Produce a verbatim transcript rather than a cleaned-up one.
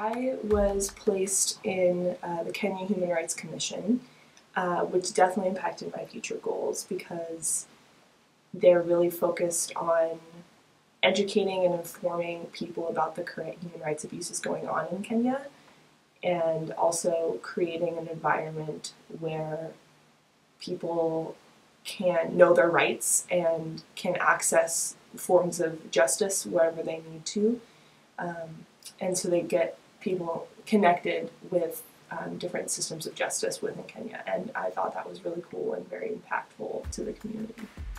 I was placed in uh, the Kenya Human Rights Commission, uh, which definitely impacted my future goals because they're really focused on educating and informing people about the current human rights abuses going on in Kenya, and also creating an environment where people can know their rights and can access forms of justice wherever they need to. Um, and so they get people connected with um, different systems of justice within Kenya. And I thought that was really cool and very impactful to the community.